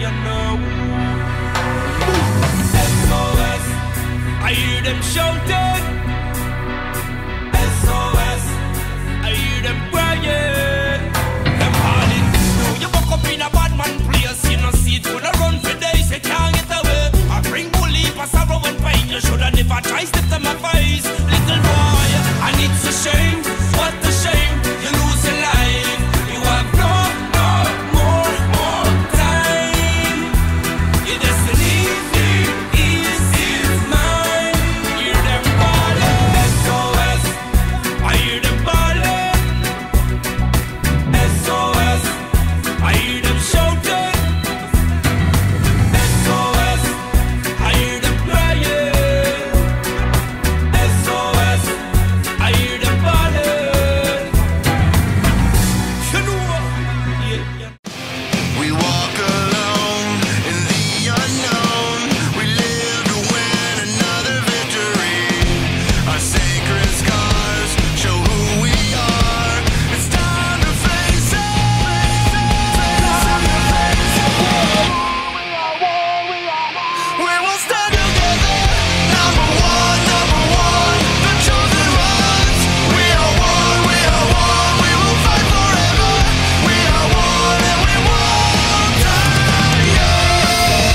you know. SOS, I hear them shouting. SOS, I hear them crying. Them calling. No, you woke up in a bad man place. You know, see it gonna run for days. You can't get away. I bring bully for sorrow and pain. You shoulda never tried step to my face, little boy. And it's a shame. What a shame. You lose your life. You have no more time. Your destiny is mine. Hear them calling. SOS, I hear them calling. SOS, I hear them shouting. SOS, I hear them crying. SOS, I hear them calling. You know what? Yeah. We walk alone in the unknown. We live to win another victory. Our sacred scars show who we are. It's time to face it. We will stand together. Number one, the chosen ones. We are one, we will fight forever. We are one and we won't die young.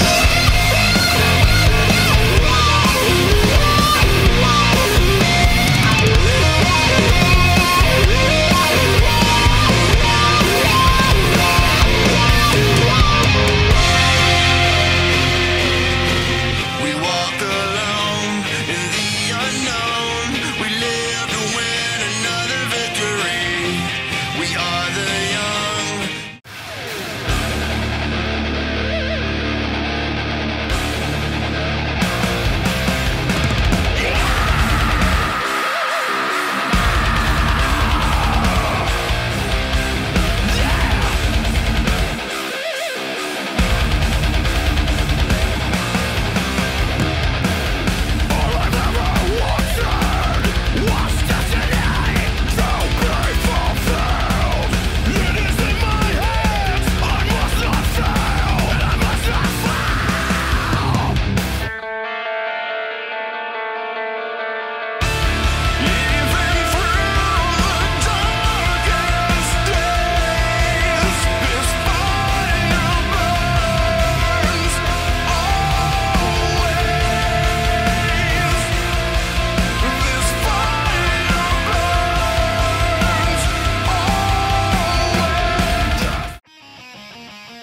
We walk alone in the unknown. We live to win another victory. We are the young. All I've ever wanted was destiny to be fulfilled. It is in my hands. I must not fail, and I must not fail. Even through the darkest days, this fire burns always. This fire burns always.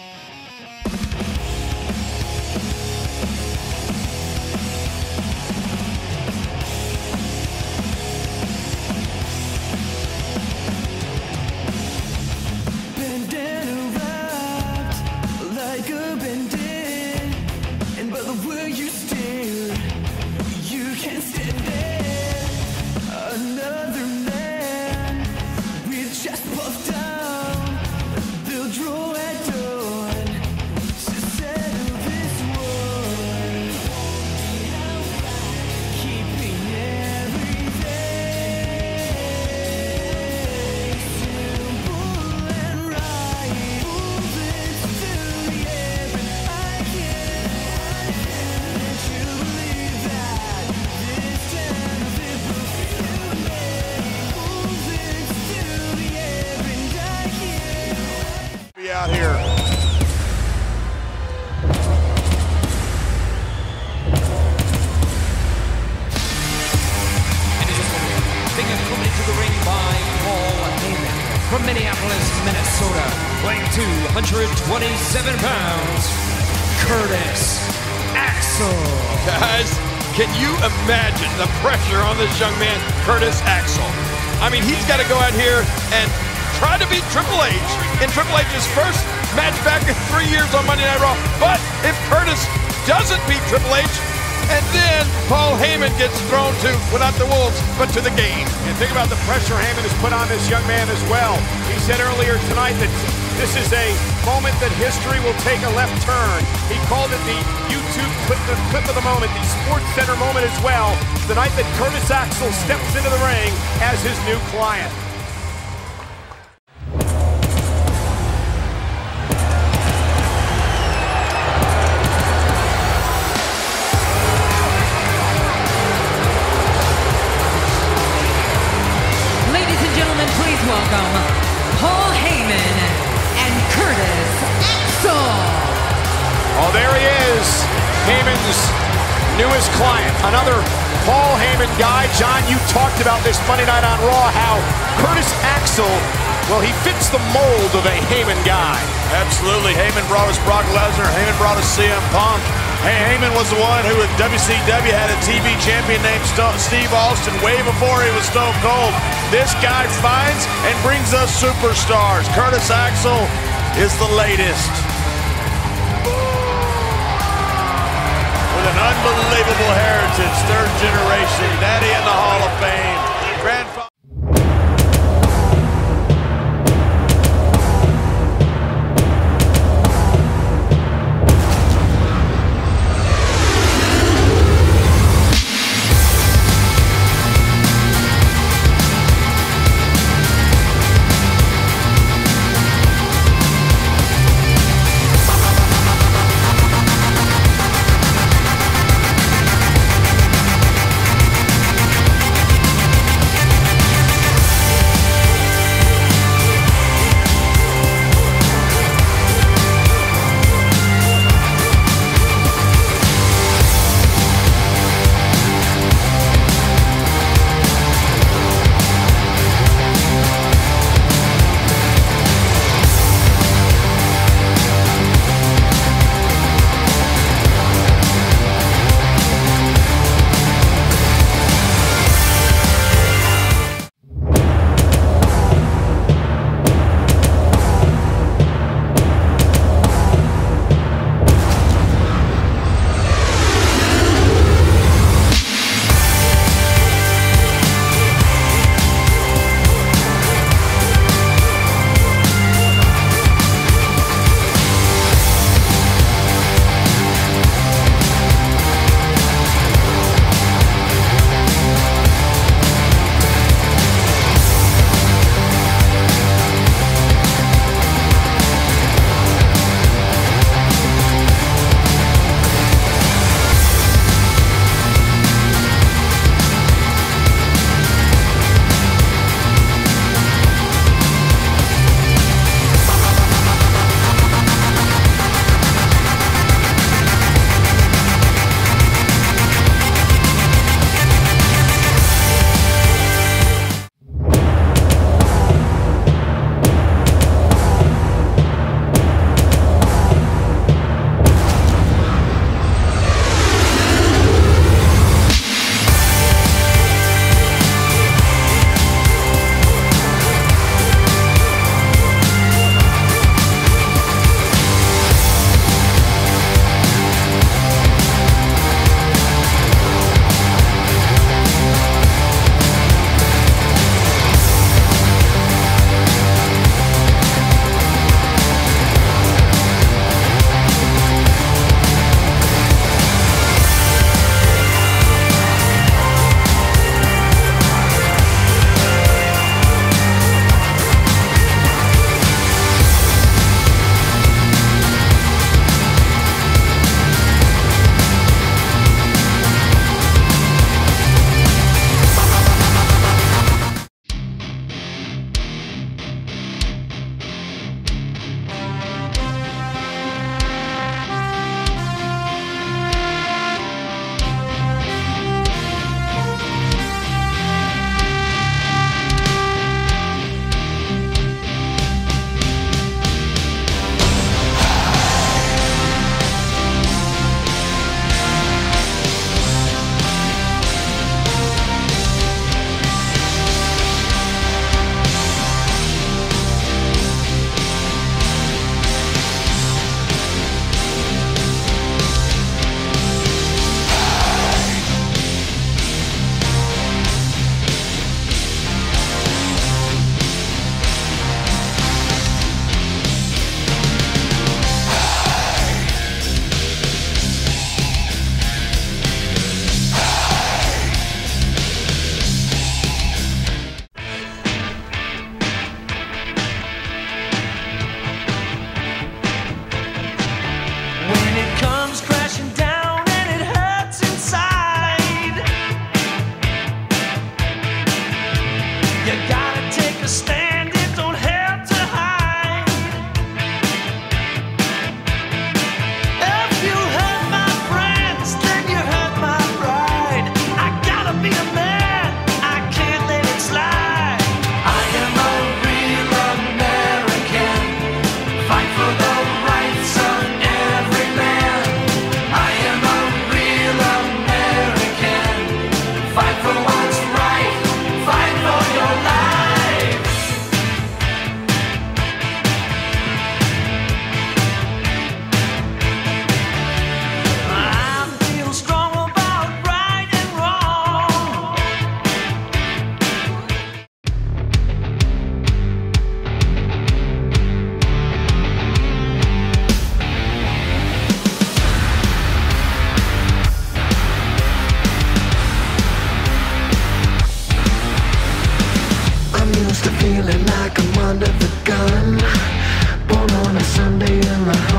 Bandana wrapped like a bandit, and by the way you stare, you can't stand it. Another man with chest puffed down, they'll draw at dawn to settle this war, keeping everything simple and right. Moving through the air, and I can't let you believe that this time of it will feel me. Moving through the air, and I can't. Be out here. Being accompanied to the ring by Paul Heyman from Minneapolis, Minnesota, weighing 227 pounds, Curtis Axel. Guys, can you imagine the pressure on this young man, Curtis Axel? I mean, he's got to go out here and try to beat Triple H in Triple H's first match back in 3 years on Monday Night Raw. But if Curtis doesn't beat Triple H, and then Paul Heyman gets thrown to, well, not the wolves, but to the game. And think about the pressure Heyman has put on this young man as well. He said earlier tonight that this is a moment that history will take a left turn. He called it the YouTube clip of the moment, the Sports Center moment as well, the night that Curtis Axel steps into the ring as his new client. Heyman's newest client, another Paul Heyman guy. John, you talked about this Monday night on Raw, how Curtis Axel, well, he fits the mold of a Heyman guy. Absolutely. Heyman brought us Brock Lesnar. Heyman brought us CM Punk. Hey, Heyman was the one who at WCW had a TV champion named Steve Austin way before he was Stone Cold. This guy finds and brings us superstars. Curtis Axel is the latest. With an unbelievable heritage, third generation, daddy in the Hall of Fame, grandfather.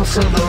for the